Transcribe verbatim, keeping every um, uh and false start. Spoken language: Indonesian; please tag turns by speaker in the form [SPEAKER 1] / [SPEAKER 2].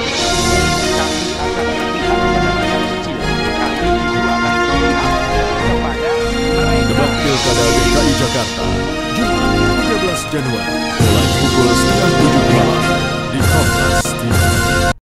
[SPEAKER 1] Kami akan berpihak kepada rakyat kecil. Kami juga akan berpihak kepada mereka.
[SPEAKER 2] Debat Pilkada D K I Jakarta, Jumat tiga belas Januari.